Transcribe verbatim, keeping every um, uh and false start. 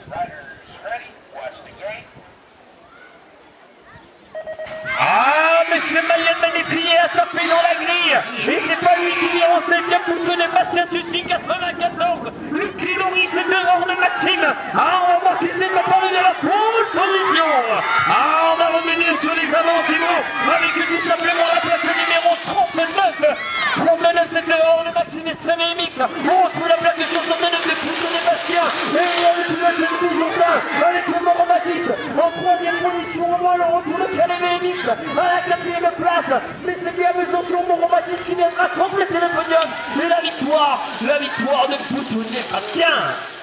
Ah, monsieur Mayel Magnétrier a tapé dans la grille. Et c'est pas lui qui est en septième position de Bastien Sucy, quatre-vingt-quatorze. Luc Kilori, c'est dehors de Maxime. Ah, on va voir qui c'est qui a parlé de la pole position. Ah, on va revenir sur les avantiments avec tout simplement la place numéro trente-neuf. trente-neuf, c'est dehors de Maxime Estremé Mix. On retrouve la plaque de soixante-neuf de Pousson et Bastien. Et il y a le pilote de Bisontin avec le Moro Baptiste. En troisième position, on va le retrouve de Calais Mix à la quatrième place. Mais c'est bien Besançon, Moro Baptiste qui viendra compléter le podium. Et la victoire, la victoire de Pousson et Bastien.